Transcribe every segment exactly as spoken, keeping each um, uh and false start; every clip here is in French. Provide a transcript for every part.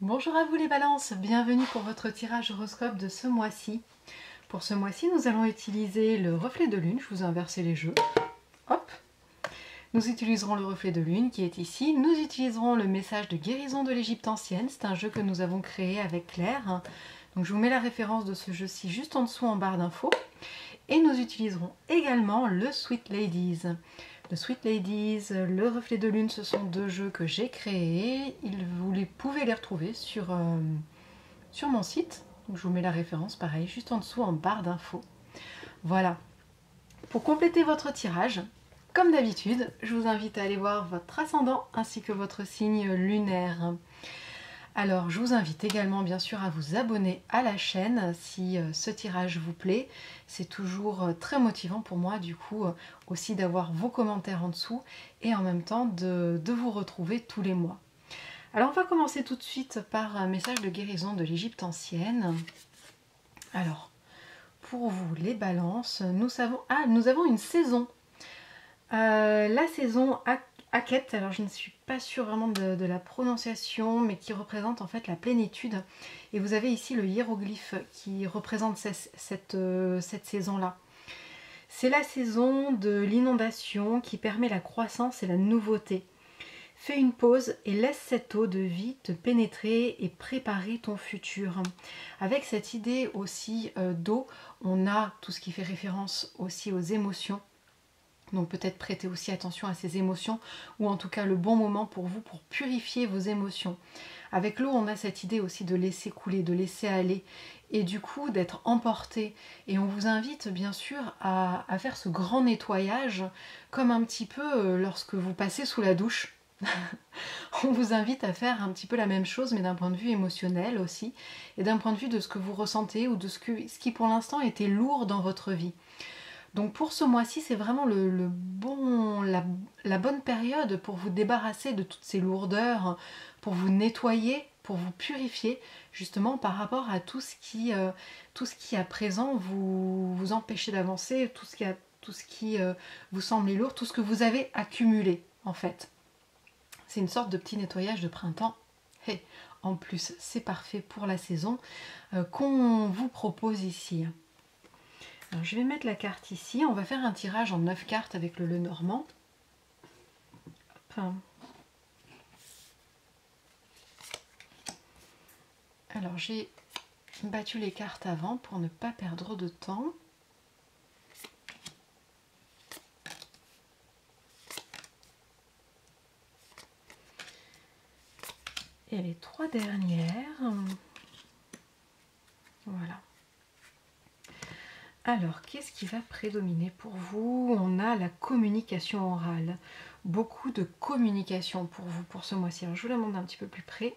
Bonjour à vous les balances, bienvenue pour votre tirage horoscope de ce mois-ci. Pour ce mois-ci, nous allons utiliser le reflet de lune, je vous ai inversé les jeux. Hop. Nous utiliserons le reflet de lune qui est ici. Nous utiliserons le message de guérison de l'Égypte ancienne, c'est un jeu que nous avons créé avec Claire. Donc je vous mets la référence de ce jeu-ci juste en dessous en barre d'infos. Et nous utiliserons également le Sweet Ladies. Le Sweet Ladies, le reflet de lune, ce sont deux jeux que j'ai créés. Vous les pouvez les retrouver sur, euh, sur mon site. Donc, je vous mets la référence, pareil, juste en dessous en barre d'infos. Voilà. Pour compléter votre tirage, comme d'habitude, je vous invite à aller voir votre ascendant ainsi que votre signe lunaire. Alors, je vous invite également bien sûr à vous abonner à la chaîne si euh, ce tirage vous plaît. C'est toujours euh, très motivant pour moi du coup euh, aussi d'avoir vos commentaires en dessous et en même temps de, de vous retrouver tous les mois. Alors, on va commencer tout de suite par un message de guérison de l'Égypte ancienne. Alors, pour vous les balances, nous, savons... ah, nous avons une saison. Euh, la saison Aket, alors je ne suis pas sûre vraiment de, de la prononciation, mais qui représente en fait la plénitude. Et vous avez ici le hiéroglyphe qui représente cette, cette, euh, cette saison-là. C'est la saison de l'inondation qui permet la croissance et la nouveauté. Fais une pause et laisse cette eau de vie te pénétrer et préparer ton futur. Avec cette idée aussi euh, d'eau, on a tout ce qui fait référence aussi aux émotions. Donc peut-être prêter aussi attention à ces émotions ou en tout cas le bon moment pour vous pour purifier vos émotions. Avec l'eau, on a cette idée aussi de laisser couler, de laisser aller et du coup d'être emporté. Et on vous invite bien sûr à, à faire ce grand nettoyage comme un petit peu lorsque vous passez sous la douche. On vous invite à faire un petit peu la même chose mais d'un point de vue émotionnel aussi et d'un point de vue de ce que vous ressentez ou de ce, que, ce qui pour l'instant était lourd dans votre vie. Donc pour ce mois-ci, c'est vraiment le, le bon, la, la bonne période pour vous débarrasser de toutes ces lourdeurs, pour vous nettoyer, pour vous purifier, justement par rapport à tout ce qui, euh, tout ce qui à présent vous, vous empêchez d'avancer, tout ce qui, a, tout ce qui euh, vous semble lourd, tout ce que vous avez accumulé en fait. C'est une sorte de petit nettoyage de printemps. Hey, en plus, c'est parfait pour la saison euh, qu'on vous propose ici. Alors, je vais mettre la carte ici. On va faire un tirage en neuf cartes avec le Lenormand. Hop. Alors, j'ai battu les cartes avant pour ne pas perdre de temps. Et les trois dernières. Voilà. Alors, qu'est-ce qui va prédominer pour vous? On a la communication orale. Beaucoup de communication pour vous pour ce mois-ci. Alors, je vous la montre un petit peu plus près.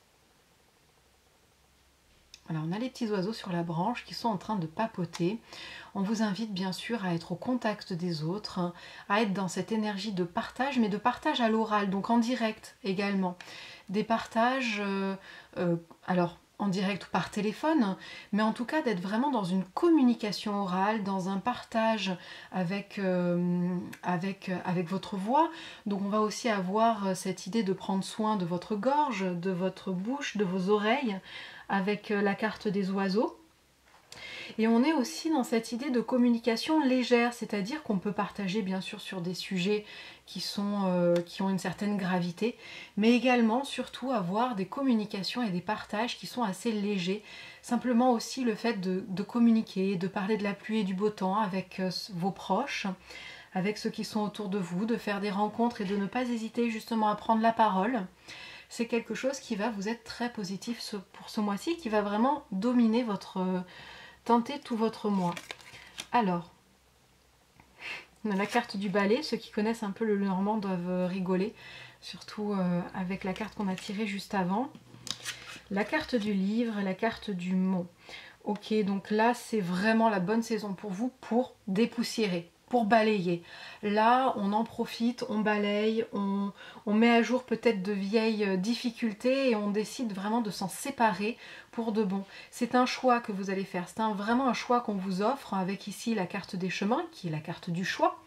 Voilà, on a les petits oiseaux sur la branche qui sont en train de papoter. On vous invite bien sûr à être au contact des autres, à être dans cette énergie de partage, mais de partage à l'oral, donc en direct également. Des partages, euh, euh, alors en direct ou par téléphone, mais en tout cas d'être vraiment dans une communication orale, dans un partage avec, euh, avec, avec votre voix. Donc on va aussi avoir cette idée de prendre soin de votre gorge, de votre bouche, de vos oreilles, avec la carte des oiseaux. Et on est aussi dans cette idée de communication légère, c'est-à-dire qu'on peut partager bien sûr sur des sujets qui, sont, euh, qui ont une certaine gravité, mais également surtout avoir des communications et des partages qui sont assez légers. Simplement aussi le fait de, de communiquer, de parler de la pluie et du beau temps avec euh, vos proches, avec ceux qui sont autour de vous, de faire des rencontres et de ne pas hésiter justement à prendre la parole. C'est quelque chose qui va vous être très positif pour ce mois-ci, qui va vraiment dominer votre... tenter tout votre mois. Alors, on a la carte du balai. Ceux qui connaissent un peu le Lenormand doivent rigoler, surtout euh, avec la carte qu'on a tirée juste avant. La carte du livre et la carte du mont. Ok, donc là, c'est vraiment la bonne saison pour vous pour dépoussiérer, pour balayer. Là, on en profite, on balaye, on, on met à jour peut-être de vieilles difficultés et on décide vraiment de s'en séparer pour de bon. C'est un choix que vous allez faire, c'est un, vraiment un choix qu'on vous offre avec ici la carte des chemins, qui est la carte du choix.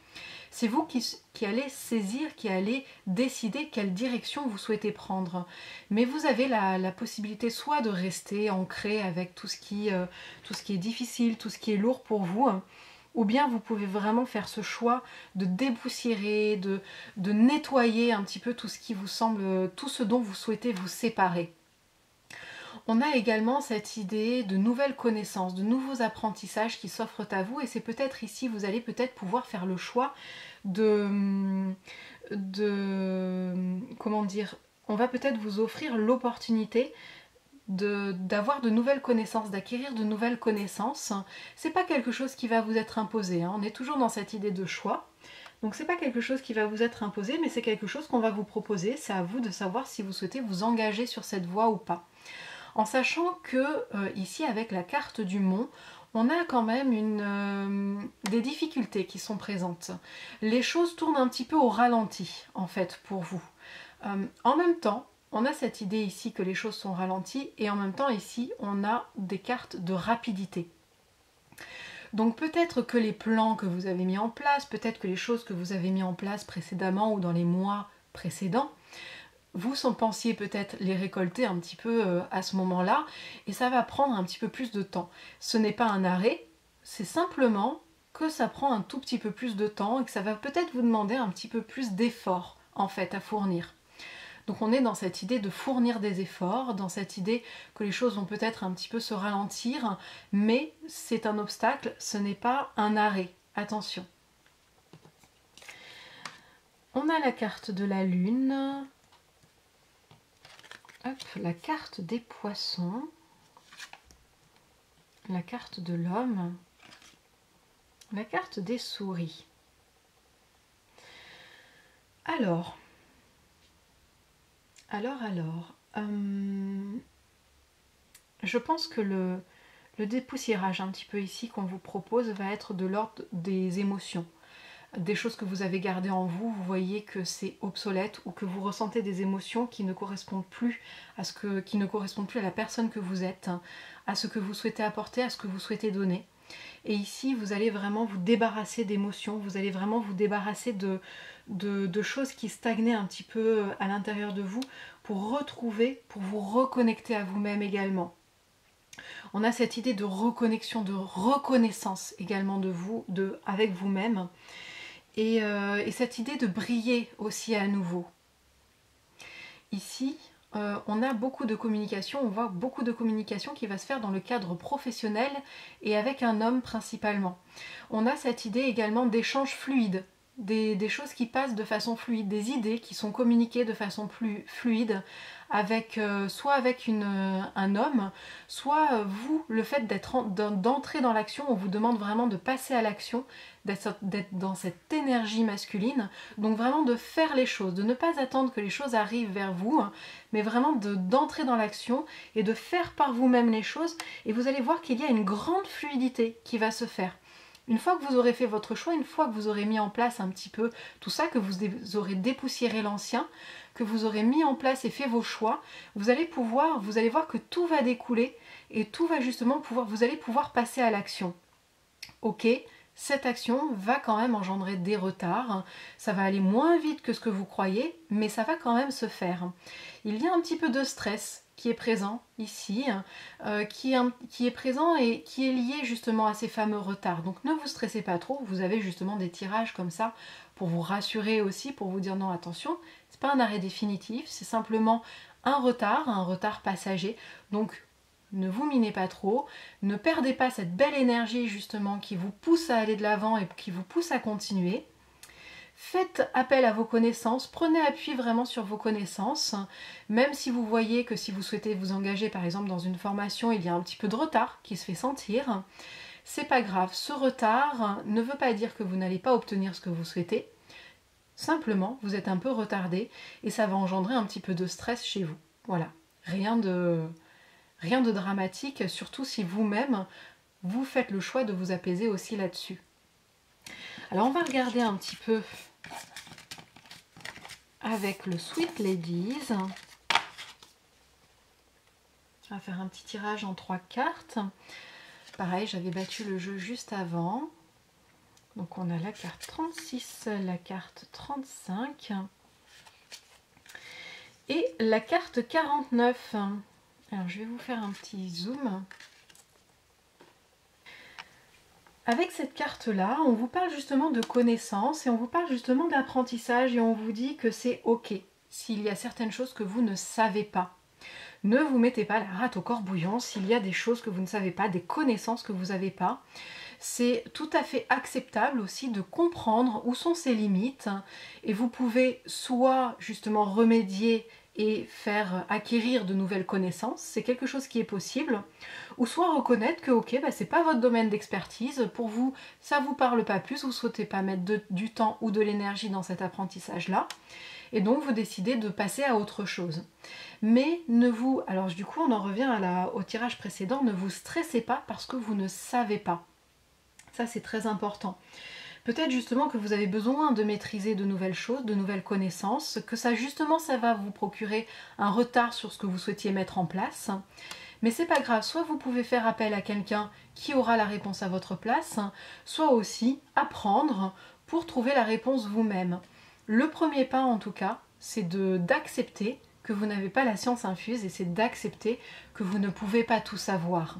C'est vous qui, qui allez saisir, qui allez décider quelle direction vous souhaitez prendre. Mais vous avez la, la possibilité soit de rester ancré avec tout ce, qui, euh, tout ce qui est difficile, tout ce qui est lourd pour vous, hein, ou bien vous pouvez vraiment faire ce choix de dépoussiérer, de, de nettoyer un petit peu tout ce qui vous semble, tout ce dont vous souhaitez vous séparer. On a également cette idée de nouvelles connaissances, de nouveaux apprentissages qui s'offrent à vous, et c'est peut-être ici, vous allez peut-être pouvoir faire le choix de, de comment dire, on va peut-être vous offrir l'opportunité d'avoir de, de nouvelles connaissances, d'acquérir de nouvelles connaissances. C'est pas quelque chose qui va vous être imposé, hein. On est toujours dans cette idée de choix. Donc c'est pas quelque chose qui va vous être imposé, mais c'est quelque chose qu'on va vous proposer. C'est à vous de savoir si vous souhaitez vous engager sur cette voie ou pas. En sachant que euh, ici avec la carte du mont, on a quand même une, euh, des difficultés qui sont présentes. Les choses tournent un petit peu au ralenti en fait pour vous. Euh, en même temps, on a cette idée ici que les choses sont ralenties et en même temps ici on a des cartes de rapidité. Donc peut-être que les plans que vous avez mis en place, peut-être que les choses que vous avez mis en place précédemment ou dans les mois précédents, vous pensiez peut-être les récolter un petit peu euh, à ce moment-là, et ça va prendre un petit peu plus de temps. Ce n'est pas un arrêt, c'est simplement que ça prend un tout petit peu plus de temps et que ça va peut-être vous demander un petit peu plus d'efforts en fait à fournir. Donc on est dans cette idée de fournir des efforts, dans cette idée que les choses vont peut-être un petit peu se ralentir, mais c'est un obstacle, ce n'est pas un arrêt. Attention. On a la carte de la lune. Hop, la carte des poissons, la carte de l'homme, la carte des souris. Alors, alors, alors, euh, je pense que le, le dépoussiérage un petit peu ici qu'on vous propose va être de l'ordre des émotions. Des choses que vous avez gardées en vous, vous voyez que c'est obsolète ou que vous ressentez des émotions qui ne correspondent plus à ce que, qui ne correspondent plus à la personne que vous êtes, à ce que vous souhaitez apporter, à ce que vous souhaitez donner. Et ici, vous allez vraiment vous débarrasser d'émotions, vous allez vraiment vous débarrasser de, de, de choses qui stagnaient un petit peu à l'intérieur de vous pour retrouver, pour vous reconnecter à vous-même également. On a cette idée de reconnexion, de reconnaissance également de vous, de, avec vous-même. Et, euh, et cette idée de briller aussi à nouveau. Ici, euh, on a beaucoup de communication, on voit beaucoup de communication qui va se faire dans le cadre professionnel et avec un homme principalement. On a cette idée également d'échange fluide, des, des choses qui passent de façon fluide, des idées qui sont communiquées de façon plus fluide, avec, euh, soit avec une, euh, un homme, soit euh, vous, le fait d'être d'entrer dans l'action, on vous demande vraiment de passer à l'action, d'être dans cette énergie masculine, donc vraiment de faire les choses, de ne pas attendre que les choses arrivent vers vous, mais vraiment d'entrer dans l'action et de faire par vous-même les choses, et vous allez voir qu'il y a une grande fluidité qui va se faire. Une fois que vous aurez fait votre choix, une fois que vous aurez mis en place un petit peu tout ça, que vous aurez dépoussiéré l'ancien, que vous aurez mis en place et fait vos choix, vous allez pouvoir, vous allez voir que tout va découler et tout va justement pouvoir, vous allez pouvoir passer à l'action. Ok, cette action va quand même engendrer des retards, ça va aller moins vite que ce que vous croyez, mais ça va quand même se faire. Il y a un petit peu de stress qui est présent ici, euh, qui, est, qui est présent et qui est lié justement à ces fameux retards. Donc ne vous stressez pas trop, vous avez justement des tirages comme ça pour vous rassurer aussi, pour vous dire non, attention, c'est pas un arrêt définitif, c'est simplement un retard, un retard passager. Donc ne vous minez pas trop, ne perdez pas cette belle énergie justement qui vous pousse à aller de l'avant et qui vous pousse à continuer. Faites appel à vos connaissances, prenez appui vraiment sur vos connaissances, même si vous voyez que si vous souhaitez vous engager par exemple dans une formation, il y a un petit peu de retard qui se fait sentir. C'est pas grave, ce retard ne veut pas dire que vous n'allez pas obtenir ce que vous souhaitez. Simplement, vous êtes un peu retardé et ça va engendrer un petit peu de stress chez vous. Voilà, rien de, rien de dramatique, surtout si vous-même, vous faites le choix de vous apaiser aussi là-dessus. Alors on va regarder un petit peu avec le Sweet Ladies. On va faire un petit tirage en trois cartes. Pareil, j'avais battu le jeu juste avant. Donc on a la carte trente-six, la carte trente-cinq et la carte quarante-neuf. Alors je vais vous faire un petit zoom. Avec cette carte-là, on vous parle justement de connaissance et on vous parle justement d'apprentissage et on vous dit que c'est ok s'il y a certaines choses que vous ne savez pas. Ne vous mettez pas la rate au corbouillon s'il y a des choses que vous ne savez pas, des connaissances que vous n'avez pas. C'est tout à fait acceptable aussi de comprendre où sont ses limites et vous pouvez soit justement remédier et faire acquérir de nouvelles connaissances, c'est quelque chose qui est possible, ou soit reconnaître que ok, bah, c'est pas votre domaine d'expertise, pour vous ça vous parle pas plus, vous souhaitez pas mettre de, du temps ou de l'énergie dans cet apprentissage là, et donc vous décidez de passer à autre chose. Mais ne vous, alors du coup on en revient à la, au tirage précédent, ne vous stressez pas parce que vous ne savez pas. Ça c'est très important. Peut-être justement que vous avez besoin de maîtriser de nouvelles choses, de nouvelles connaissances, que ça justement ça va vous procurer un retard sur ce que vous souhaitiez mettre en place. Mais c'est pas grave, soit vous pouvez faire appel à quelqu'un qui aura la réponse à votre place, soit aussi apprendre pour trouver la réponse vous-même. Le premier pas en tout cas, c'est d'accepter que vous n'avez pas la science infuse et c'est d'accepter que vous ne pouvez pas tout savoir.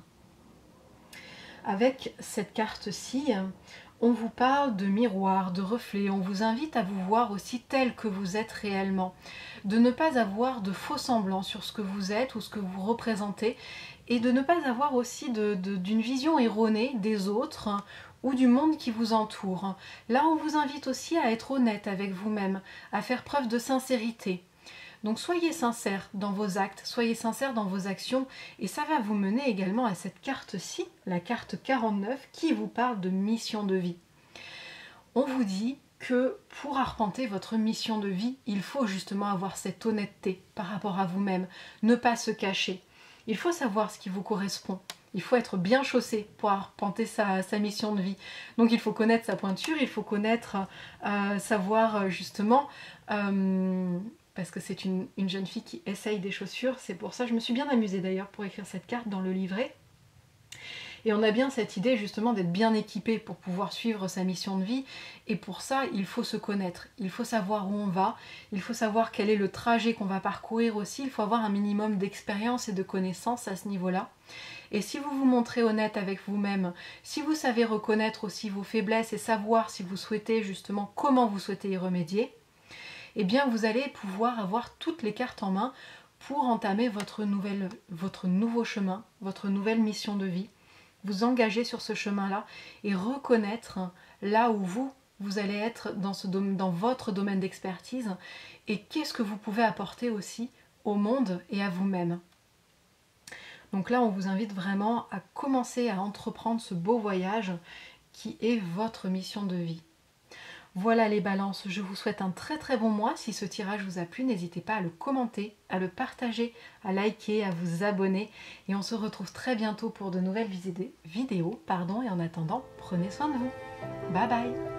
Avec cette carte-ci, on vous parle de miroir, de reflet, on vous invite à vous voir aussi tel que vous êtes réellement, de ne pas avoir de faux semblants sur ce que vous êtes ou ce que vous représentez et de ne pas avoir aussi de, de, d'une vision erronée des autres ou du monde qui vous entoure. Là, on vous invite aussi à être honnête avec vous-même, à faire preuve de sincérité. Donc soyez sincère dans vos actes, soyez sincère dans vos actions et ça va vous mener également à cette carte-ci, la carte quarante-neuf, qui vous parle de mission de vie. On vous dit que pour arpenter votre mission de vie, il faut justement avoir cette honnêteté par rapport à vous-même, ne pas se cacher. Il faut savoir ce qui vous correspond. Il faut être bien chaussé pour arpenter sa, sa mission de vie. Donc il faut connaître sa pointure, il faut connaître, euh, savoir justement... Euh, parce que c'est une, une jeune fille qui essaye des chaussures, c'est pour ça, je me suis bien amusée d'ailleurs pour écrire cette carte dans le livret. Et on a bien cette idée justement d'être bien équipé pour pouvoir suivre sa mission de vie, et pour ça il faut se connaître, il faut savoir où on va, il faut savoir quel est le trajet qu'on va parcourir aussi, il faut avoir un minimum d'expérience et de connaissances à ce niveau-là. Et si vous vous montrez honnête avec vous-même, si vous savez reconnaître aussi vos faiblesses et savoir si vous souhaitez justement comment vous souhaitez y remédier, eh bien vous allez pouvoir avoir toutes les cartes en main pour entamer votre, nouvelle, votre nouveau chemin, votre nouvelle mission de vie, vous engager sur ce chemin-là et reconnaître là où vous, vous allez être dans, ce dom- dans votre domaine d'expertise et qu'est-ce que vous pouvez apporter aussi au monde et à vous-même. Donc là, on vous invite vraiment à commencer à entreprendre ce beau voyage qui est votre mission de vie. Voilà les balances, je vous souhaite un très très bon mois. Si ce tirage vous a plu, n'hésitez pas à le commenter, à le partager, à liker, à vous abonner. Et on se retrouve très bientôt pour de nouvelles vidéos. Pardon, et en attendant, prenez soin de vous. Bye bye.